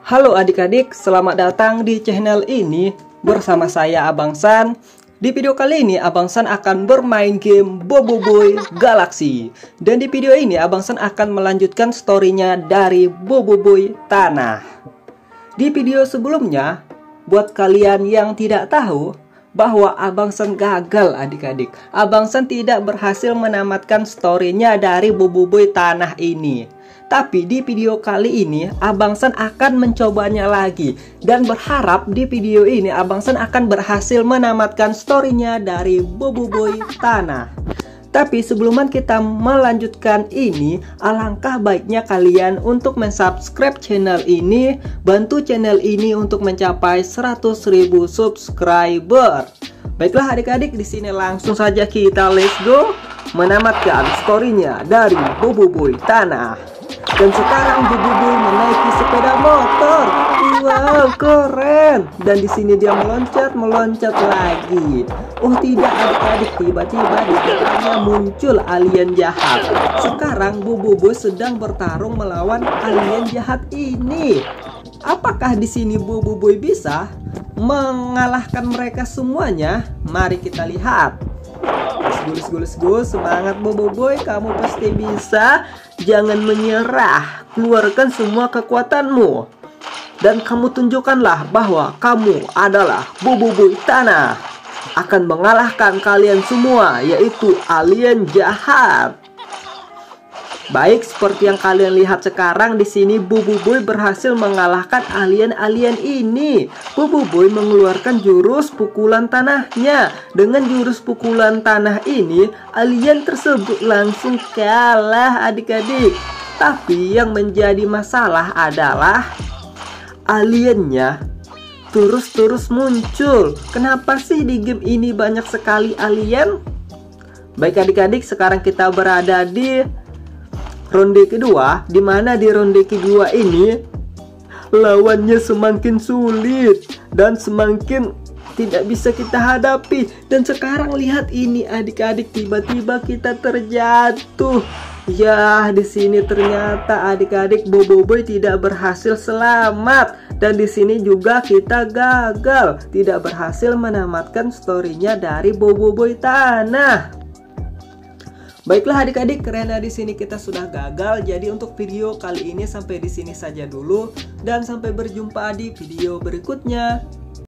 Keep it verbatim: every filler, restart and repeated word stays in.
Halo adik-adik, selamat datang di channel ini bersama saya Abang San. Di video kali ini Abang San akan bermain game Boboiboy Galaxy. Dan di video ini Abang San akan melanjutkan storynya dari Boboiboy Tanah. Di video sebelumnya, buat kalian yang tidak tahu bahwa Abang San gagal adik-adik, Abang San tidak berhasil menamatkan storynya dari Boboiboy Tanah ini. Tapi di video kali ini Abang San akan mencobanya lagi dan berharap di video ini Abang San akan berhasil menamatkan storynya dari Boboiboy Tanah. Tapi sebelum kita melanjutkan ini, alangkah baiknya kalian untuk mensubscribe channel ini, bantu channel ini untuk mencapai seratus ribu subscriber. Baiklah adik-adik, di sini langsung saja kita let's go menamatkan storynya dari Boboiboy Tanah. Dan sekarang Boboiboy menaiki sepeda motor. Wow, keren. Dan di sini dia meloncat, meloncat lagi. Oh tidak adik-adik, tiba-tiba di belakangnya muncul alien jahat. Sekarang Boboiboy sedang bertarung melawan alien jahat ini. Apakah di sini Boboiboy bisa mengalahkan mereka semuanya? Mari kita lihat. Let's go, let's go, semangat Boboiboy, kamu pasti bisa. Jangan menyerah, keluarkan semua kekuatanmu. Dan kamu tunjukkanlah bahwa kamu adalah Boboiboy Tanah. Akan mengalahkan kalian semua, yaitu alien jahat. Baik, seperti yang kalian lihat sekarang di sini Boboiboy berhasil mengalahkan alien-alien ini. Boboiboy mengeluarkan jurus pukulan tanahnya. Dengan jurus pukulan tanah ini, alien tersebut langsung kalah adik-adik. Tapi yang menjadi masalah adalah aliennya terus-terus muncul. Kenapa sih di game ini banyak sekali alien? Baik adik-adik, sekarang kita berada di ronde kedua, di mana di ronde kedua ini lawannya semakin sulit dan semakin tidak bisa kita hadapi. Dan sekarang lihat ini adik-adik, tiba-tiba kita terjatuh. Ya, di sini ternyata adik-adik Boboiboy tidak berhasil selamat. Dan di sini juga kita gagal, tidak berhasil menamatkan storynya dari Boboiboy Tanah. Baiklah adik-adik, karena di sini kita sudah gagal, jadi untuk video kali ini sampai di sini saja dulu dan sampai berjumpa di video berikutnya.